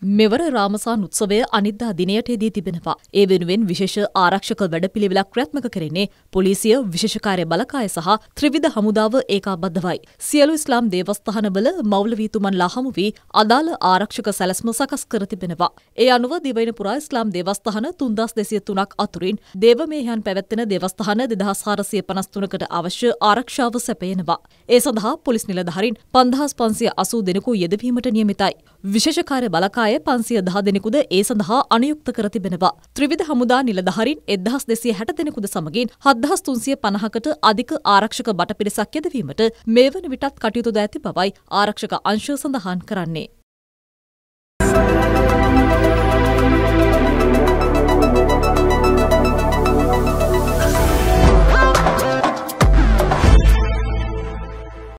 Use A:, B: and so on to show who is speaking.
A: මෙවර රාමසාන් උත්සවය අනිද්දා දිනයට යෙදී තිබෙනවා. ඒ වෙනුවෙන් විශේෂ ආරක්ෂක වැඩපිළිවෙලක් ක්‍රියාත්මක කරන්නේ පොලිසිය, විශේෂ කාර්ය බළකාය සහ ත්‍රිවිධ හමුදාව ඒකාබද්ධවයි. සියලු ඉස්ලාම් දේවස්ථානවල මෞලවීතුමන්ලා හමු වී අදාළ ආරක්ෂක සැලැස්ම සකස් කර තිබෙනවා. ඒ අනුව දිවයින පුරා ඉස්ලාම් දේවස්ථාන 3203ක් අතුරින් දේවමේහයන් පැවැත්වෙන දේවස්ථාන 2453කට අවශ්‍ය ආරක්ෂාව සැපයනවා. ඒ සඳහා පොලිස් නිලධාරීන් 5580 දෙනෙකු යෙදවීමට නියමිතයි. විශේෂ කාර්ය බළකාය 510 දෙනෙකුද ඒ සඳහා අනුයුක්ත කර තිබෙනවා. ත්‍රිවිධ හමුදා නිලධාරීන් 1260 දෙනෙකුද සමගින් 7350කට අධික ආරක්ෂක බටපිරිසක් යෙදවීමට මේ වන විටත් කටයුතු ද ඇති බවයි ආරක්ෂක අංශය සඳහන් කරන්නේ.